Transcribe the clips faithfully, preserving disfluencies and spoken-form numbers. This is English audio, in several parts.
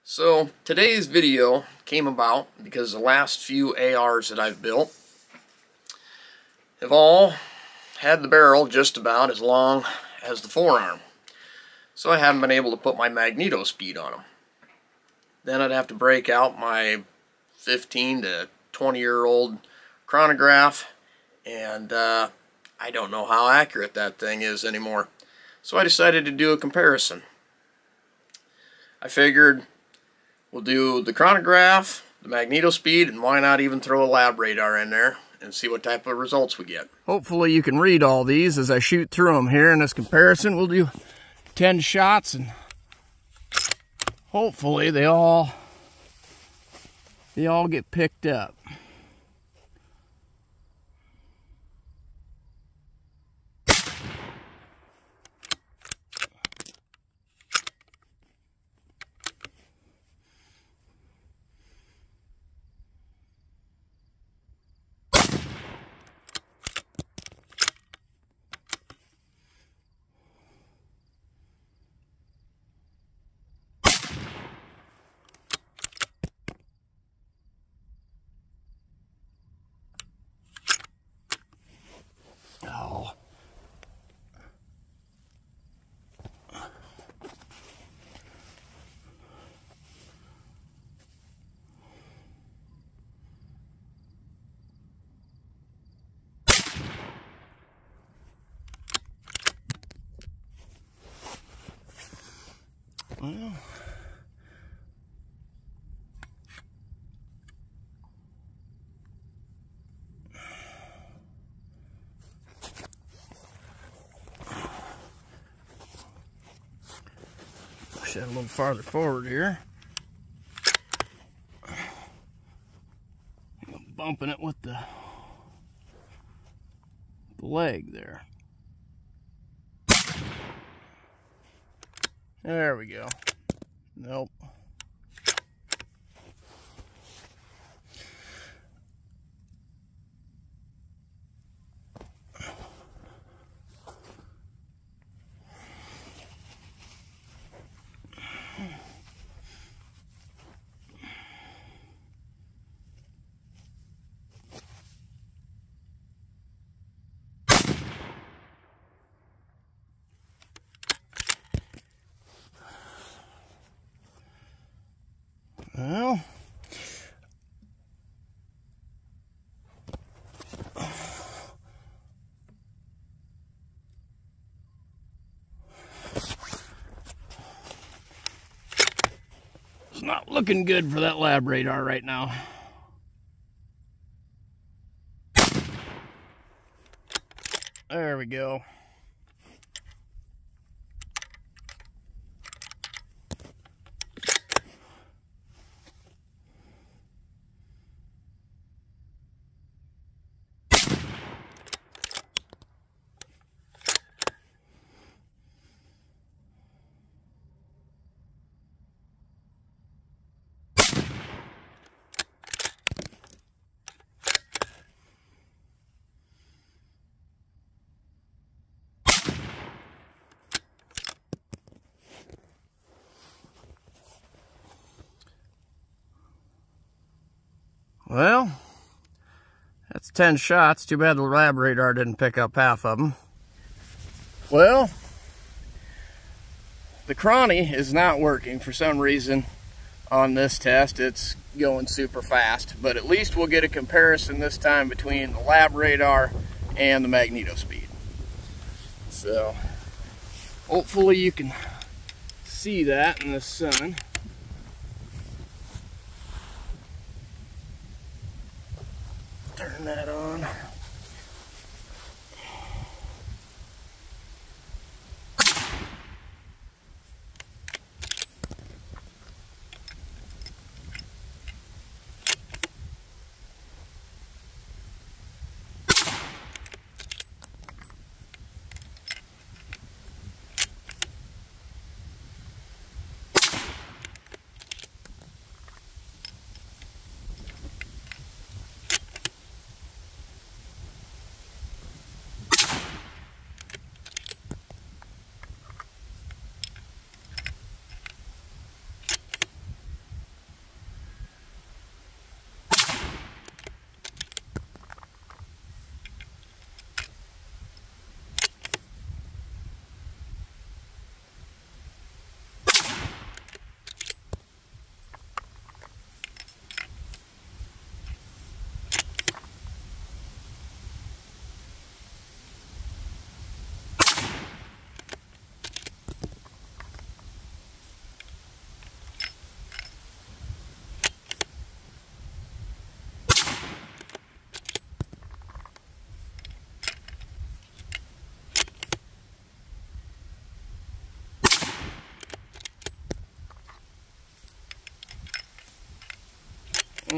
So today's video came about because the last few A Rs that I've built have all had the barrel just about as long as the forearm. So I haven't been able to put my Magnetospeed on them. Then I'd have to break out my fifteen to twenty year old Chronograph, and uh, I don't know how accurate that thing is anymore. So I decided to do a comparison. I figured we'll do the Chronograph, the Magnetospeed, and why not even throw a Labradar in there and see what type of results we get. Hopefully you can read all these as I shoot through them here in this comparison. We'll do ten shots and hopefully they all they all get picked up. Oh. Well. Push that a little farther forward here. I'm bumping it with the, the leg there. There we go. Nope. Well, it's not looking good for that Labradar right now. There we go. Well, that's ten shots. Too bad the Labradar didn't pick up half of them. Well, the Chrony is not working for some reason on this test. It's going super fast, but at least we'll get a comparison this time between the Labradar and the Magnetospeed. So, hopefully you can see that in the sun. Turn that on.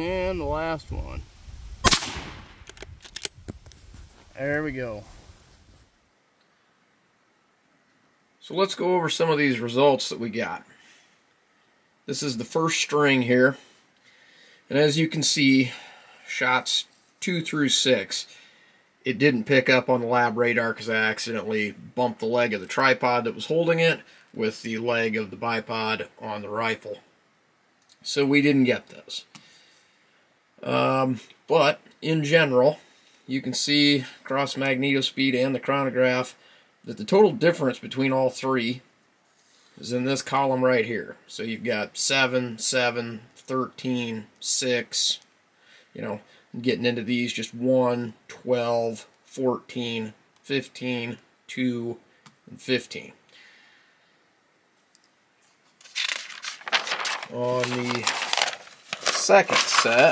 And the last one. There we go. So let's go over some of these results that we got. This is the first string here. And as you can see, shots two through six, it didn't pick up on the Labradar because I accidentally bumped the leg of the tripod that was holding it with the leg of the bipod on the rifle. So we didn't get those. Um, but in general, you can see across Magnetospeed and the Chronograph that the total difference between all three is in this column right here. So you've got seven, seven, thirteen, six, you know, getting into these just one, twelve, fourteen, fifteen, two, and fifteen. On the second set,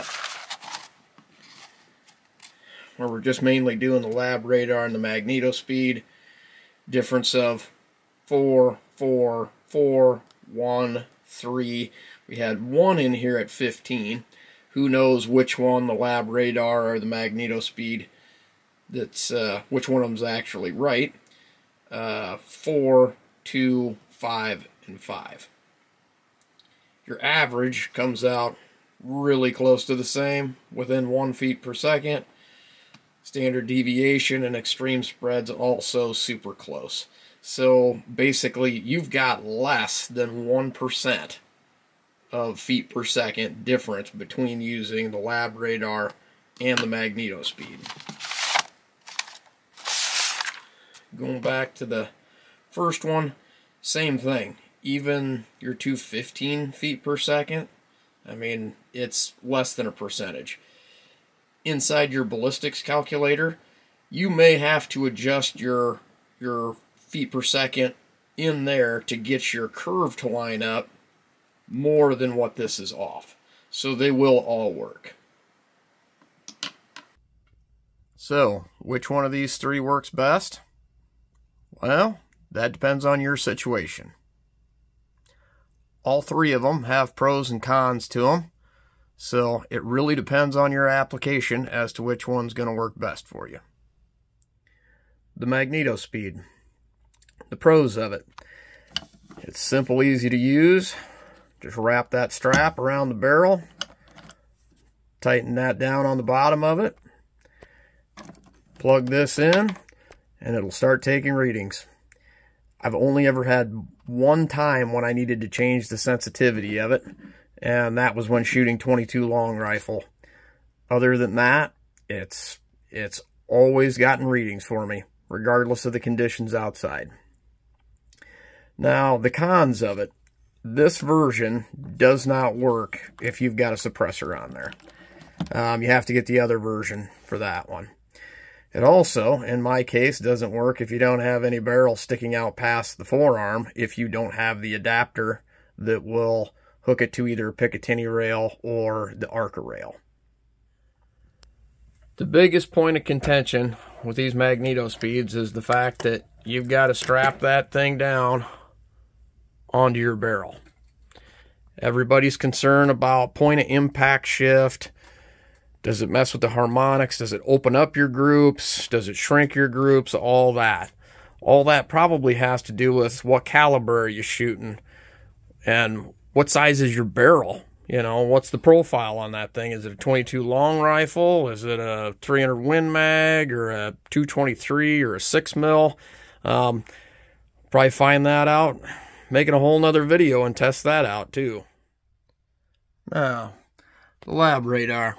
where we're just mainly doing the Labradar and the Magnetospeed, difference of four, four, four, one, three. We had one in here at fifteen. Who knows which one, the Labradar or the Magnetospeed, that's uh, which one of them's actually right. Uh, four, two, five, and five. Your average comes out really close to the same, within one feet per second. Standard deviation and extreme spreads also super close. So basically, you've got less than one percent of feet per second difference between using the Labradar and the Magnetospeed. Going back to the first one, same thing. Even your two fifteen feet per second, I mean, it's less than a percentage. Inside your ballistics calculator, you may have to adjust your your feet per second in there to get your curve to line up more than what this is off. So they will all work. So, which one of these three works best? Well, that depends on your situation. All three of them have pros and cons to them, so it really depends on your application as to which one's going to work best for you. The Magnetospeed. The pros of it. It's simple, easy to use. Just wrap that strap around the barrel, tighten that down on the bottom of it, plug this in, and it'll start taking readings. I've only ever had one time when I needed to change the sensitivity of it, and that was when shooting twenty-two long rifle. Other than that, it's it's always gotten readings for me, regardless of the conditions outside. Now, the cons of it. This version does not work if you've got a suppressor on there. Um, you have to get the other version for that one. It also, in my case, doesn't work if you don't have any barrel sticking out past the forearm, if you don't have the adapter that will hook it to either a Picatinny rail or the Arca rail. The biggest point of contention with these Magnetospeeds is the fact that you've got to strap that thing down onto your barrel. Everybody's concerned about point of impact shift. Does it mess with the harmonics? Does it open up your groups? Does it shrink your groups? All that. All that probably has to do with what caliber are you shooting and what size is your barrel. You know, what's the profile on that thing? Is it a twenty-two long rifle? Is it a three hundred Win Mag or a two twenty-three or a six mil? Um, probably find that out. Making a whole nother video and test that out too. Now, the Labradar.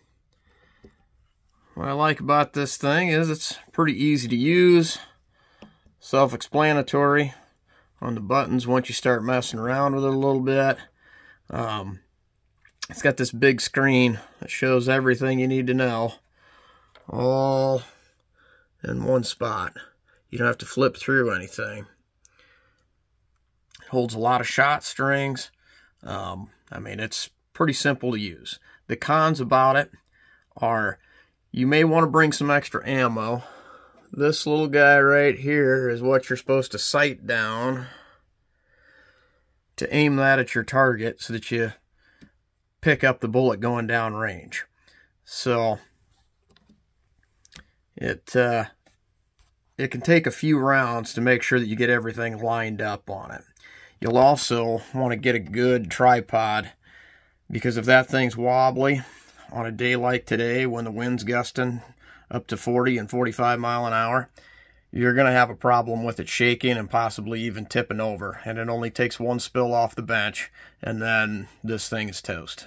What I like about this thing is it's pretty easy to use, self-explanatory on the buttons once you start messing around with it a little bit. Um, it's got this big screen that shows everything you need to know, all in one spot. You don't have to flip through anything. Holds a lot of shot strings. Um, I mean, it's pretty simple to use. The cons about it are you may want to bring some extra ammo. This little guy right here is what you're supposed to sight down to aim that at your target so that you pick up the bullet going down range. So it uh, it can take a few rounds to make sure that you get everything lined up on it. You'll also want to get a good tripod, because if that thing's wobbly on a day like today when the wind's gusting up to forty and forty-five mile an hour, you're going to have a problem with it shaking and possibly even tipping over. And it only takes one spill off the bench, and then this thing is toast.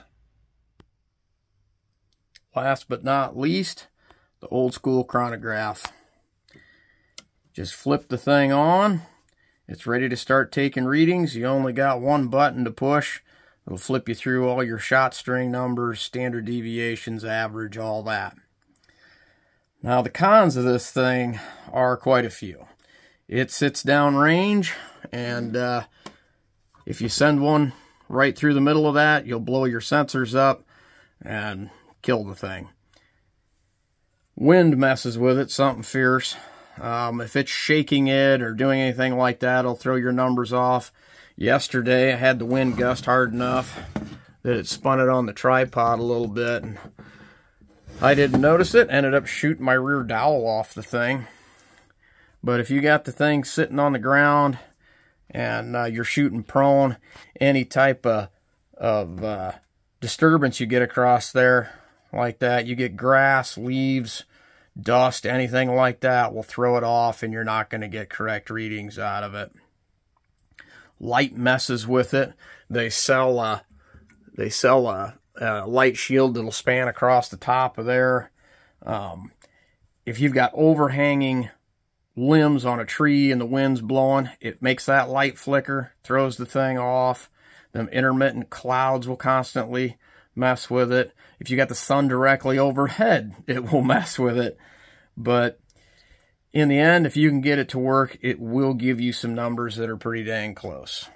Last but not least, the old school chronograph. Just flip the thing on. It's ready to start taking readings. You only got one button to push. It'll flip you through all your shot string numbers, standard deviations, average, all that. Now, the cons of this thing are quite a few. It sits down range, and uh, if you send one right through the middle of that, you'll blow your sensors up and kill the thing. Wind messes with it, something fierce. Um, if it's shaking it or doing anything like that, it'll throw your numbers off. Yesterday, I had the wind gust hard enough that it spun it on the tripod a little bit, and I didn't notice it. Ended up shooting my rear dowel off the thing. But if you got the thing sitting on the ground and uh, you're shooting prone, any type of, of uh, disturbance you get across there like that, you get grass, leaves, dust, anything like that will throw it off, and you're not going to get correct readings out of it. Light messes with it. They sell a, they sell a, a light shield that'll span across the top of there. Um, if you've got overhanging limbs on a tree and the wind's blowing, it makes that light flicker, throws the thing off. Them intermittent clouds will constantly mess with it. If you got the sun directly overhead, it will mess with it. But in the end, if you can get it to work, it will give you some numbers that are pretty dang close.